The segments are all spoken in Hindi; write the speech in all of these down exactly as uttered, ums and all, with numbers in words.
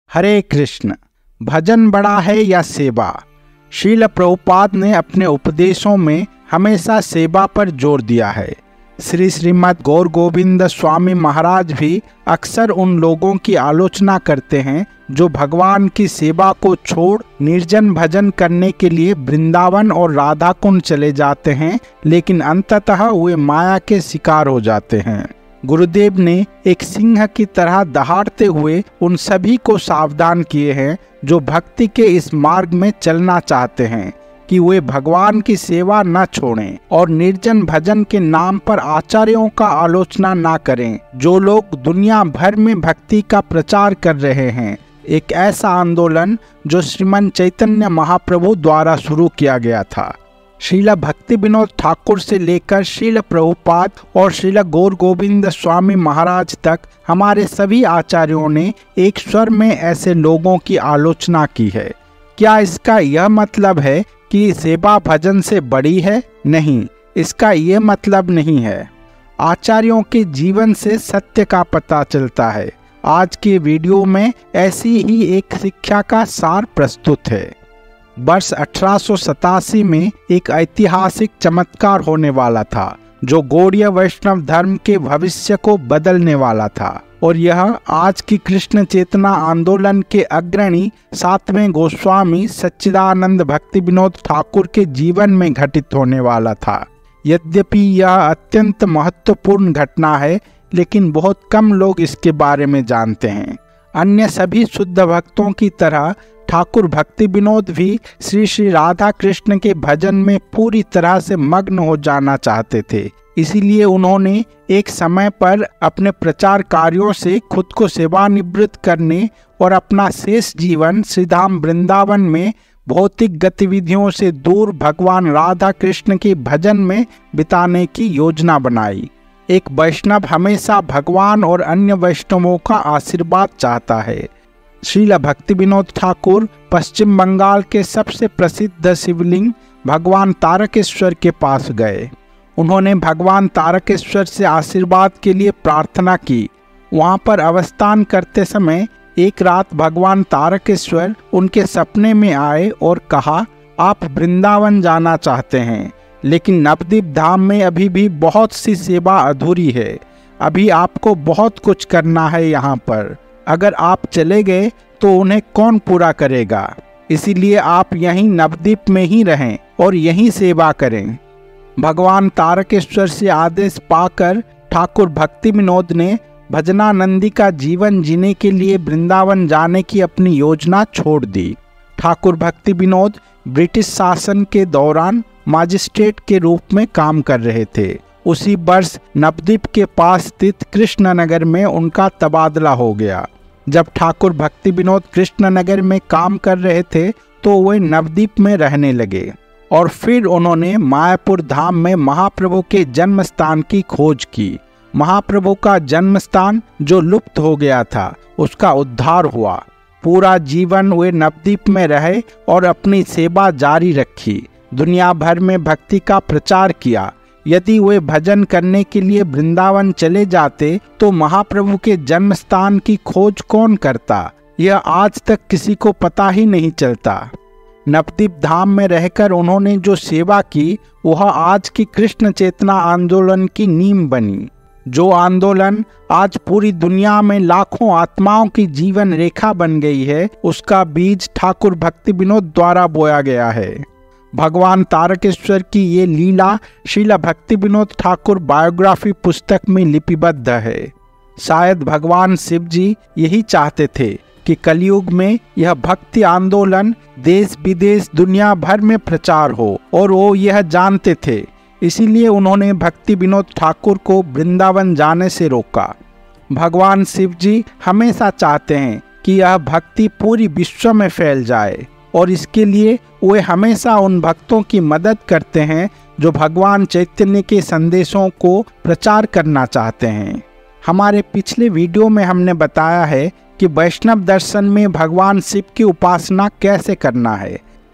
हरे कृष्ण। भजन बड़ा है या सेवा? श्रील प्रभुपाद ने अपने उपदेशों में हमेशा सेवा पर जोर दिया है। श्री श्रीमद् गौर गोविंद स्वामी महाराज भी अक्सर उन लोगों की आलोचना करते हैं जो भगवान की सेवा को छोड़ निर्जन भजन करने के लिए वृंदावन और राधा कुंड चले जाते हैं, लेकिन अंततः वे माया के शिकार हो जाते हैं। गुरुदेव ने एक सिंह की तरह दहाड़ते हुए उन सभी को सावधान किए हैं जो भक्ति के इस मार्ग में चलना चाहते हैं कि वे भगवान की सेवा न छोड़ें और निर्जन भजन के नाम पर आचार्यों का आलोचना न करें जो लोग दुनिया भर में भक्ति का प्रचार कर रहे हैं। एक ऐसा आंदोलन जो श्रीमन चैतन्य महाप्रभु द्वारा शुरू किया गया था। श्रील भक्ति विनोद ठाकुर से लेकर श्रील प्रभुपाद और श्रील गौर गोविंद स्वामी महाराज तक हमारे सभी आचार्यों ने एक स्वर में ऐसे लोगों की आलोचना की है। क्या इसका यह मतलब है कि सेवा भजन से बड़ी है? नहीं, इसका यह मतलब नहीं है। आचार्यों के जीवन से सत्य का पता चलता है। आज के वीडियो में ऐसी ही एक शिक्षा का सार प्रस्तुत है। वर्ष अठारह सौ सतासी में एक ऐतिहासिक चमत्कार होने वाला था जो गौड़ीय वैष्णव धर्म के भविष्य को बदलने वाला था, और यह आज की कृष्ण चेतना आंदोलन के अग्रणी सातवें गोस्वामी सच्चिदानंद भक्ति विनोद ठाकुर के जीवन में घटित होने वाला था। यद्यपि यह अत्यंत महत्वपूर्ण घटना है, लेकिन बहुत कम लोग इसके बारे में जानते हैं। अन्य सभी शुद्ध भक्तों की तरह ठाकुर भक्ति विनोद भी श्री श्री राधा कृष्ण के भजन में पूरी तरह से मग्न हो जाना चाहते थे। इसीलिए उन्होंने एक समय पर अपने प्रचार कार्यों से खुद को सेवानिवृत्त करने और अपना शेष जीवन श्रीधाम वृंदावन में भौतिक गतिविधियों से दूर भगवान राधा कृष्ण के भजन में बिताने की योजना बनाई। एक वैष्णव हमेशा भगवान और अन्य वैष्णवों का आशीर्वाद चाहता है। श्रील भक्ति विनोद ठाकुर पश्चिम बंगाल के सबसे प्रसिद्ध शिवलिंग भगवान तारकेश्वर के पास गए। उन्होंने भगवान तारकेश्वर से आशीर्वाद के लिए प्रार्थना की। वहां पर अवस्थान करते समय एक रात भगवान तारकेश्वर उनके सपने में आए और कहा, आप वृंदावन जाना चाहते हैं, लेकिन नवद्वीप धाम में अभी भी बहुत सी सेवा अधूरी है। अभी आपको बहुत कुछ करना है यहाँ पर। अगर आप चले गए तो उन्हें कौन पूरा करेगा? इसीलिए आप यहीं नवद्वीप में ही रहें और यहीं सेवा करें। भगवान तारकेश्वर से आदेश पाकर ठाकुर भक्ति विनोद ने भजनानंदी का जीवन जीने के लिए वृंदावन जाने की अपनी योजना छोड़ दी। ठाकुर भक्ति विनोद ब्रिटिश शासन के दौरान मजिस्ट्रेट के रूप में काम कर रहे थे। उसी वर्ष नवद्वीप के पास स्थित कृष्णनगर में उनका तबादला हो गया। जब ठाकुर भक्ति विनोद कृष्णनगर में काम कर रहे थे तो वे नवद्वीप में रहने लगे और फिर उन्होंने मायापुर धाम में महाप्रभु के जन्म स्थान की खोज की। महाप्रभु का जन्म स्थान जो लुप्त हो गया था उसका उद्धार हुआ। पूरा जीवन वे नवद्वीप में रहे और अपनी सेवा जारी रखी। दुनिया भर में भक्ति का प्रचार किया। यदि वे भजन करने के लिए वृंदावन चले जाते तो महाप्रभु के जन्म स्थान की खोज कौन करता, यह आज तक किसी को पता ही नहीं चलता। नवद्वीप धाम में रहकर उन्होंने जो सेवा की वह आज की कृष्ण चेतना आंदोलन की नींव बनी। जो आंदोलन आज पूरी दुनिया में लाखों आत्माओं की जीवन रेखा बन गई है, उसका बीज ठाकुर भक्ति विनोद द्वारा बोया गया है। भगवान तारकेश्वर की ये लीला श्रील भक्ति विनोद ठाकुर बायोग्राफी पुस्तक में लिपिबद्ध है। शायद भगवान शिव जी यही चाहते थे कि कलयुग में यह भक्ति आंदोलन देश विदेश दुनिया भर में प्रचार हो, और वो यह जानते थे। इसीलिए उन्होंने भक्ति विनोद ठाकुर को वृंदावन जाने से रोका। भगवान शिव जी हमेशा चाहते हैं कि यह भक्ति पूरी विश्व में फैल जाए, और इसके लिए वे हमेशा उन भक्तों की मदद करते हैं जो भगवान चैतन्य के संदेशों को प्रचार करना चाहते हैं। हमारे पिछले वीडियो में हमने बताया है कि वैष्णव दर्शन में भगवान शिव की उपासना कैसे करना है।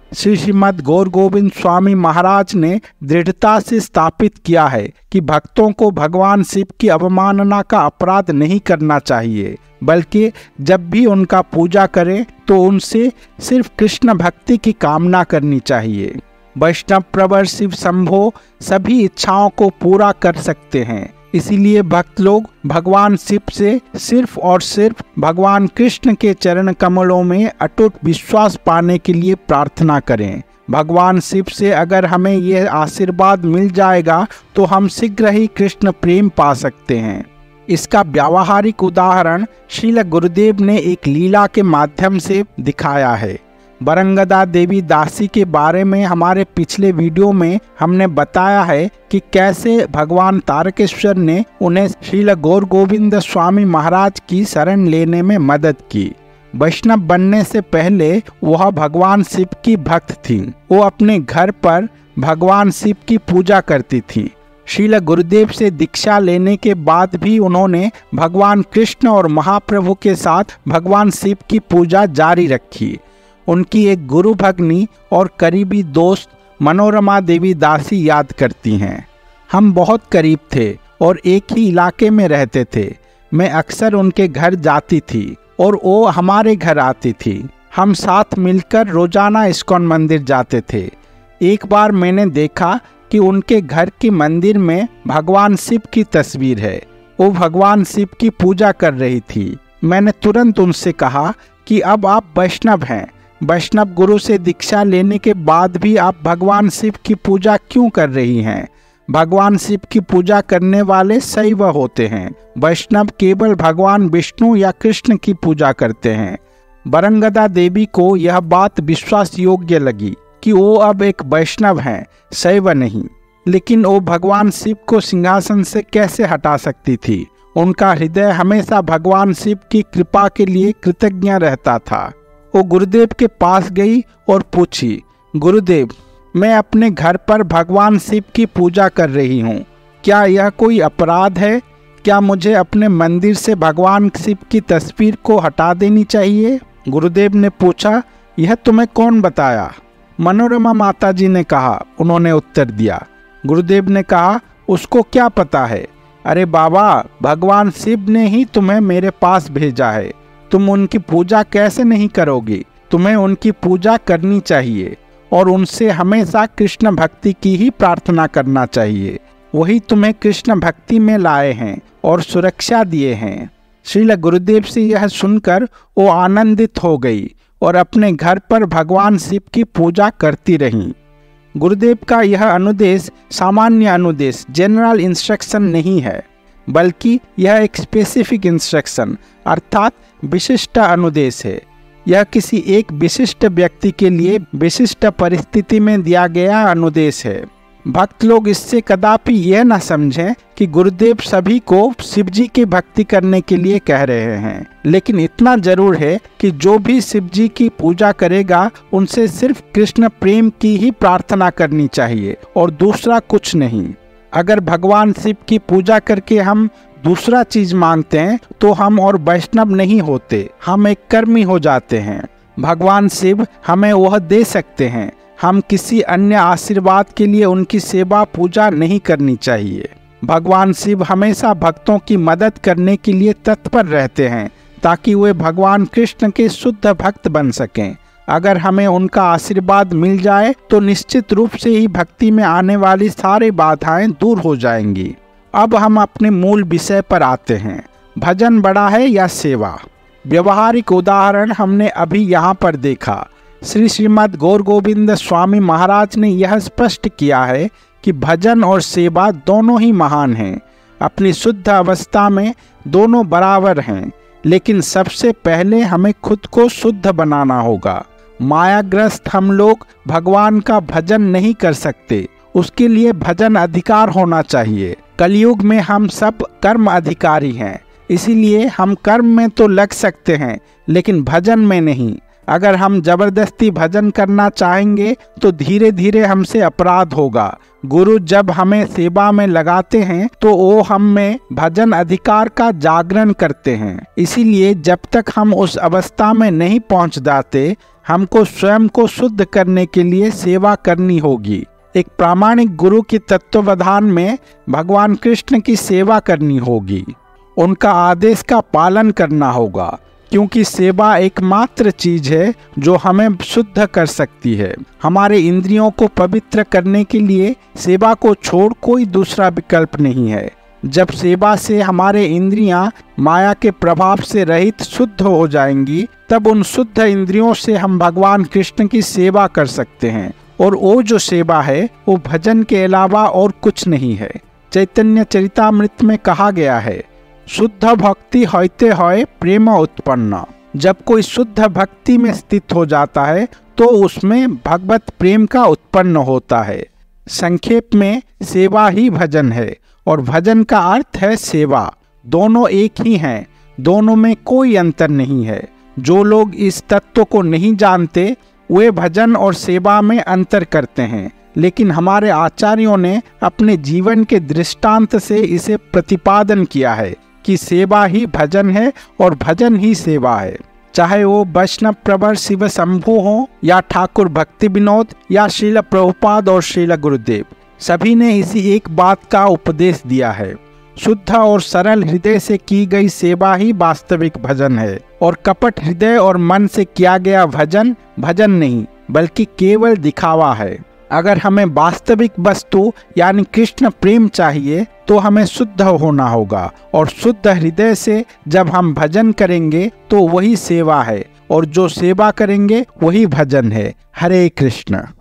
श्री श्रीमद् गौर गोविंद स्वामी महाराज ने दृढ़ता से स्थापित किया है कि भक्तों को भगवान शिव की अवमानना का अपराध नहीं करना चाहिए, बल्कि जब भी उनका पूजा करें तो उनसे सिर्फ कृष्ण भक्ति की कामना करनी चाहिए। वैष्णव प्रवर शिव शंभो सभी इच्छाओं को पूरा कर सकते हैं, इसीलिए भक्त लोग भगवान शिव से सिर्फ और सिर्फ भगवान कृष्ण के चरण कमलों में अटूट विश्वास पाने के लिए प्रार्थना करें। भगवान शिव से अगर हमें यह आशीर्वाद मिल जाएगा तो हम शीघ्र ही कृष्ण प्रेम पा सकते हैं। इसका व्यावहारिक उदाहरण श्रील गुरुदेव ने एक लीला के माध्यम से दिखाया है। बरंगदा देवी दासी के बारे में हमारे पिछले वीडियो में हमने बताया है कि कैसे भगवान तारकेश्वर ने उन्हें श्रील गौर गोविंद स्वामी महाराज की शरण लेने में मदद की। वैष्णव बनने से पहले वह भगवान शिव की भक्त थी। वो अपने घर पर भगवान शिव की पूजा करती थी। श्रील गुरुदेव से दीक्षा लेने के बाद भी उन्होंने भगवान कृष्ण और महाप्रभु के साथ भगवान शिव की पूजा जारी रखी। उनकी एक गुरु भगनी और करीबी दोस्त मनोरमा देवी दासी याद करती हैं, हम बहुत करीब थे और एक ही इलाके में रहते थे। मैं अक्सर उनके घर जाती थी और वो हमारे घर आती थी। हम साथ मिलकर रोजाना इस्कॉन मंदिर जाते थे। एक बार मैंने देखा कि उनके घर की मंदिर में भगवान शिव की तस्वीर है। वो भगवान शिव की पूजा कर रही थी। मैंने तुरंत उनसे कहा कि अब आप वैष्णव हैं, वैष्णव गुरु से दीक्षा लेने के बाद भी आप भगवान शिव की पूजा क्यों कर रही हैं? भगवान शिव की पूजा करने वाले शैव होते हैं। वैष्णव केवल भगवान विष्णु या कृष्ण की पूजा करते हैं। बरंगदा देवी को यह बात विश्वास योग्य लगी कि वो अब एक वैष्णव हैं, शैव नहीं। लेकिन वो भगवान शिव को सिंहासन से कैसे हटा सकती थी? उनका हृदय हमेशा भगवान शिव की कृपा के लिए कृतज्ञ रहता था। वो गुरुदेव के पास गई और पूछी, गुरुदेव, मैं अपने घर पर भगवान शिव की पूजा कर रही हूँ, क्या यह कोई अपराध है? क्या मुझे अपने मंदिर से भगवान शिव की तस्वीर को हटा देनी चाहिए? गुरुदेव ने पूछा, यह तुम्हें कौन बताया? मनोरमा माता जी ने कहा, उन्होंने उत्तर दिया। गुरुदेव ने कहा, उसको क्या पता है? अरे बाबा, भगवान शिव ने ही तुम्हें मेरे पास भेजा है। तुम उनकी पूजा कैसे नहीं करोगी? तुम्हें उनकी पूजा करनी चाहिए और उनसे हमेशा कृष्ण भक्ति की ही प्रार्थना करना चाहिए। वही तुम्हें कृष्ण भक्ति में लाए हैं और सुरक्षा दिए हैं। श्रील गुरुदेव से यह सुनकर वो आनंदित हो गई और अपने घर पर भगवान शिव की पूजा करती रहीं। गुरुदेव का यह अनुदेश सामान्य अनुदेश, जनरल इंस्ट्रक्शन नहीं है, बल्कि यह एक स्पेसिफिक इंस्ट्रक्शन अर्थात विशिष्ट अनुदेश है। यह किसी एक विशिष्ट व्यक्ति के लिए विशिष्ट परिस्थिति में दिया गया अनुदेश है। भक्त लोग इससे कदापि यह न समझें कि गुरुदेव सभी को शिव जी की भक्ति करने के लिए कह रहे हैं, लेकिन इतना जरूर है कि जो भी शिव जी की पूजा करेगा उनसे सिर्फ कृष्ण प्रेम की ही प्रार्थना करनी चाहिए और दूसरा कुछ नहीं। अगर भगवान शिव की पूजा करके हम दूसरा चीज मांगते हैं तो हम और वैष्णव नहीं होते, हम एक कर्मी हो जाते हैं। भगवान शिव हमें वह दे सकते हैं, हम किसी अन्य आशीर्वाद के लिए उनकी सेवा पूजा नहीं करनी चाहिए। भगवान शिव हमेशा भक्तों की मदद करने के लिए तत्पर रहते हैं ताकि वे भगवान कृष्ण के शुद्ध भक्त बन सकें। अगर हमें उनका आशीर्वाद मिल जाए तो निश्चित रूप से ही भक्ति में आने वाली सारी बाधाएं दूर हो जाएंगी। अब हम अपने मूल विषय पर आते हैं, भजन बड़ा है या सेवा। व्यवहारिक उदाहरण हमने अभी यहाँ पर देखा। श्री श्रीमद् गौर गोविंद स्वामी महाराज ने यह स्पष्ट किया है कि भजन और सेवा दोनों ही महान हैं। अपनी शुद्ध अवस्था में दोनों बराबर हैं, लेकिन सबसे पहले हमें खुद को शुद्ध बनाना होगा। मायाग्रस्त हम लोग भगवान का भजन नहीं कर सकते, उसके लिए भजन अधिकार होना चाहिए। कलयुग में हम सब कर्म अधिकारी हैं, इसीलिए हम कर्म में तो लग सकते हैं लेकिन भजन में नहीं। अगर हम जबरदस्ती भजन करना चाहेंगे तो धीरे धीरे हमसे अपराध होगा। गुरु जब हमें सेवा में लगाते हैं तो वो हम में भजन अधिकार का जागरण करते हैं। इसीलिए जब तक हम उस अवस्था में नहीं पहुंच जाते, हमको स्वयं को शुद्ध करने के लिए सेवा करनी होगी। एक प्रामाणिक गुरु की तत्वावधान में भगवान कृष्ण की सेवा करनी होगी, उनका आदेश का पालन करना होगा, क्योंकि सेवा एकमात्र चीज है जो हमें शुद्ध कर सकती है। हमारे इंद्रियों को पवित्र करने के लिए सेवा को छोड़ कोई दूसरा विकल्प नहीं है। जब सेवा से हमारे इंद्रियां माया के प्रभाव से रहित शुद्ध हो जाएंगी, तब उन शुद्ध इंद्रियों से हम भगवान कृष्ण की सेवा कर सकते हैं। और वो जो सेवा है वो भजन के अलावा और कुछ नहीं है। चैतन्य चरितामृत में कहा गया है, शुद्ध भक्ति होते होय प्रेम उत्पन्न। जब कोई शुद्ध भक्ति में स्थित हो जाता है तो उसमें भगवत प्रेम का उत्पन्न होता है। संक्षेप में सेवा ही भजन है और भजन का अर्थ है सेवा। दोनों एक ही हैं, दोनों में कोई अंतर नहीं है। जो लोग इस तत्व को नहीं जानते वे भजन और सेवा में अंतर करते हैं, लेकिन हमारे आचार्यों ने अपने जीवन के दृष्टांत से इसे प्रतिपादन किया है कि सेवा ही भजन है और भजन ही सेवा है। चाहे वो वैष्णव प्रवर शिव शंभु हो या ठाकुर भक्ति विनोद या श्रील प्रभुपाद और श्रील गुरुदेव, सभी ने इसी एक बात का उपदेश दिया है। शुद्ध और सरल हृदय से की गई सेवा ही वास्तविक भजन है, और कपट हृदय और मन से किया गया भजन भजन नहीं बल्कि केवल दिखावा है। अगर हमें वास्तविक वस्तु यानी कृष्ण प्रेम चाहिए तो हमें शुद्ध होना होगा, और शुद्ध हृदय से जब हम भजन करेंगे तो वही सेवा है, और जो सेवा करेंगे वही भजन है। हरे कृष्ण।